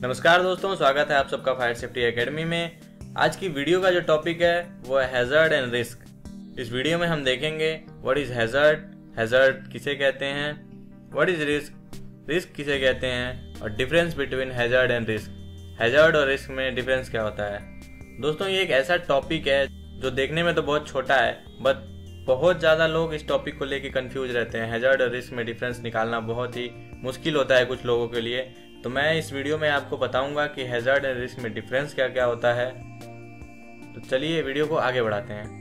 नमस्कार दोस्तों, स्वागत है आप सबका फायर सेफ्टी एकेडमी में। आज की वीडियो का जो टॉपिक है वो है हैज़ार्ड एंड रिस्क। इस वीडियो में हम देखेंगे व्हाट इज हैज़ार्ड, हैज़ार्ड किसे कहते हैं, व्हाट इज रिस्क, रिस्क किसे कहते हैं, और difference between hazard and risk. Hazard और रिस्क में डिफरेंस क्या होता है। दोस्तों, ये एक ऐसा टॉपिक है जो देखने में तो बहुत छोटा है, बट बहुत ज़्यादा लोग इस टॉपिक को लेकर कंफ्यूज रहते हैं। हैज़ार्ड और रिस्क में डिफरेंस निकालना बहुत ही मुश्किल होता है कुछ लोगों के लिए। तो मैं इस वीडियो में आपको बताऊंगा कि हैज़ार्ड एंड रिस्क में डिफरेंस क्या क्या होता है। तो चलिए वीडियो को आगे बढ़ाते हैं।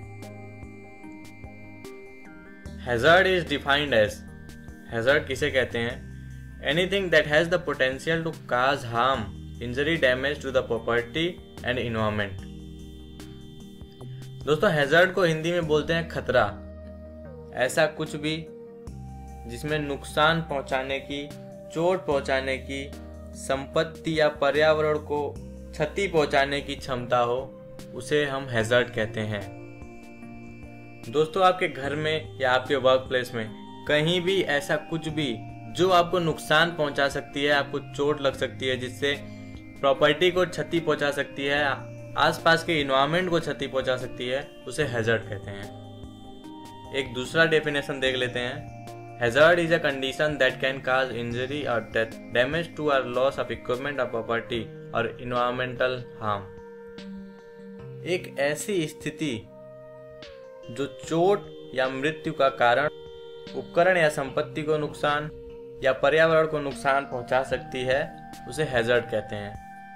Hazard is defined as, hazard किसे कहते हैं, anything that has the potential to cause harm, injury, damage to the property and environment. दोस्तों, हैज़ार्ड को हिंदी में बोलते हैं खतरा। ऐसा कुछ भी जिसमें नुकसान पहुंचाने की, चोट पहुंचाने की, संपत्ति या पर्यावरण को क्षति पहुंचाने की क्षमता हो, उसे हम हैज़ार्ड कहते हैं। दोस्तों, आपके घर में या आपके वर्क प्लेस में कहीं भी ऐसा कुछ भी जो आपको नुकसान पहुंचा सकती है, आपको चोट लग सकती है, जिससे प्रॉपर्टी को क्षति पहुंचा सकती है, आसपास के इन्वायरमेंट को क्षति पहुंचा सकती है, उसे हैज़ार्ड कहते हैं। एक दूसरा डेफिनेशन देख लेते हैं। Hazard is a condition that can cause injury or death, damage to or loss of equipment or property or environmental harm। एक ऐसी स्थिति जो चोट या मृत्यु का कारण, उपकरण या संपत्ति को नुकसान या पर्यावरण को नुकसान पहुंचा सकती है, उसे हैज़ार्ड कहते हैं।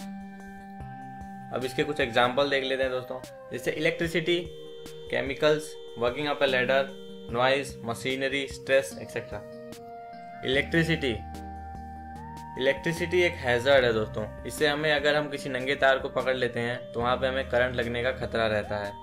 अब इसके कुछ एग्जाम्पल देख लेते हैं दोस्तों। जैसे electricity, chemicals, working up a ladder, noise, machinery, stress etcetera. Electricity एक हैज़ार्ड है दोस्तों। इससे हमें, अगर हम किसी नंगे तार को पकड़ लेते हैं तो वहां पे हमें करंट लगने का खतरा रहता है।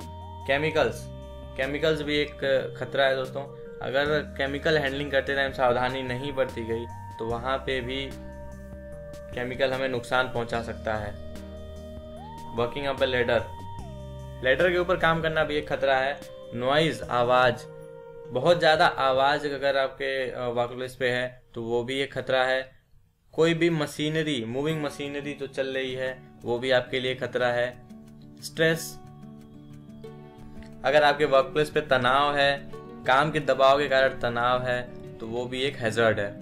केमिकल्स भी एक खतरा है दोस्तों। अगर केमिकल हैंडलिंग करते टाइम सावधानी नहीं बरती गई तो वहां पे भी केमिकल हमें नुकसान पहुंचा सकता है। वर्किंग अप ए लैडर के ऊपर काम करना भी एक खतरा है। नॉइज, आवाज, बहुत ज्यादा आवाज अगर आपके वर्कप्लेस पे है तो वो भी एक खतरा है। कोई भी मशीनरी, मूविंग मशीनरी जो चल रही है, वो भी आपके लिए खतरा है। स्ट्रेस, अगर आपके वर्कप्लेस पे तनाव है, काम के दबाव के कारण तनाव है, तो वो भी एक हैज़ार्ड है।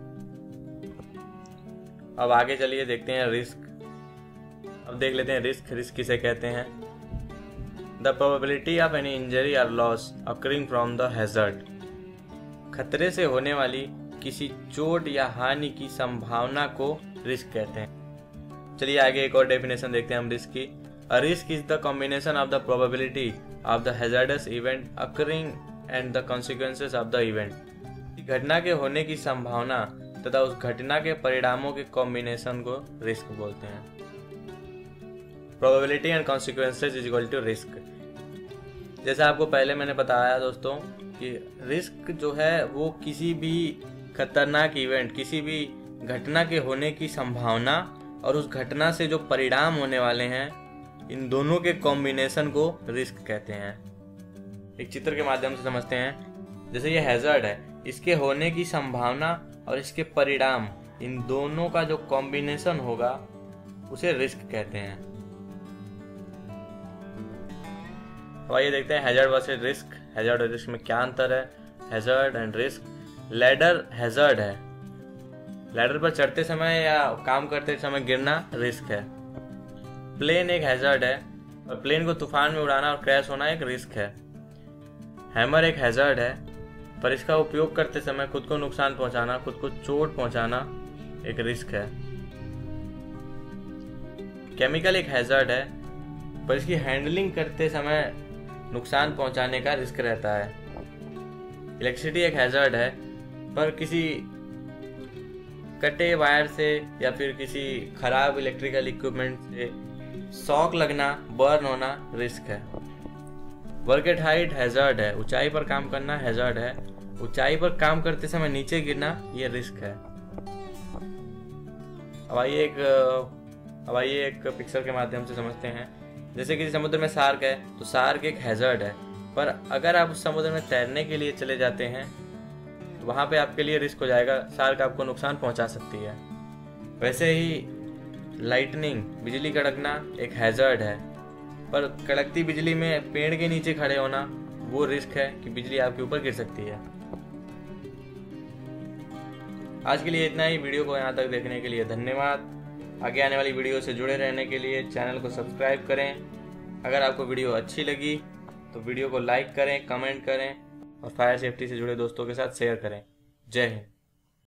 अब आगे चलिए देखते हैं रिस्क। अब देख लेते हैं रिस्क किसे कहते हैं। The probability of any injury or loss occurring from the hazard, खतरे से होने वाली किसी चोट या हानि की संभावना को रिस्क कहते हैं। चलिए आगे एक और डेफिनेशन देखते हैं हम रिस्क की। A risk is the combination of the probability of the hazardous event occurring and the consequences of the event। घटना के होने की संभावना तथा उस घटना के परिणामों के कॉम्बिनेशन को रिस्क बोलते हैं। Probability and consequences is equal to risk. जैसा आपको पहले मैंने बताया दोस्तों कि रिस्क जो है वो किसी भी खतरनाक इवेंट, किसी भी घटना के होने की संभावना और उस घटना से जो परिणाम होने वाले हैं, इन दोनों के कॉम्बिनेशन को रिस्क कहते हैं। एक चित्र के माध्यम से समझते हैं। जैसे ये हैज़ार्ड है, इसके होने की संभावना और इसके परिणाम, इन दोनों का जो कॉम्बिनेशन होगा उसे रिस्क कहते हैं। तो आइए देखते हैं हैज़ार्ड वर्सेस रिस्क। हैज़ार्ड और रिस्क में क्या अंतर है। Hazard and risk. Ladder hazard है। लैडर पर चढ़ते समय या काम करते समय गिरना रिस्क है। प्लेन एक हैज़ार्ड है और प्लेन को तूफान में उड़ाना और क्रैश होना एक रिस्क है। हैमर एक हैज़ार्ड है, पर इसका उपयोग करते समय खुद को नुकसान पहुंचाना, खुद को चोट पहुंचाना एक रिस्क है। केमिकल एक हैज़ार्ड है, पर इसकी हैंडलिंग करते समय नुकसान पहुंचाने का रिस्क रहता है। इलेक्ट्रिसिटी एक हैज़ार्ड है, पर किसी कटे वायर से या फिर किसी खराब इलेक्ट्रिकल इक्विपमेंट से शॉक लगना, बर्न होना रिस्क है। वर्क एट हाइट हैज़ार्ड है, ऊंचाई पर काम करना हैज़ार्ड है। ऊंचाई पर काम करते समय नीचे गिरना ये रिस्क है। अब आइए एक पिक्चर के माध्यम से समझते हैं। जैसे किसी समुद्र में शार्क है तो शार्क एक हैज़ार्ड है, पर अगर आप उस समुद्र में तैरने के लिए चले जाते हैं तो वहाँ पे आपके लिए रिस्क हो जाएगा, शार्क आपको नुकसान पहुँचा सकती है। वैसे ही लाइटनिंग, बिजली कड़कना एक हैजर्ड है, पर कड़कती बिजली में पेड़ के नीचे खड़े होना वो रिस्क है कि बिजली आपके ऊपर गिर सकती है। आज के लिए इतना ही। वीडियो को यहाँ तक देखने के लिए धन्यवाद। आगे आने वाली वीडियो से जुड़े रहने के लिए चैनल को सब्सक्राइब करें। अगर आपको वीडियो अच्छी लगी तो वीडियो को लाइक करें, कमेंट करें और फायर सेफ्टी से जुड़े दोस्तों के साथ शेयर करें। जय हिंद।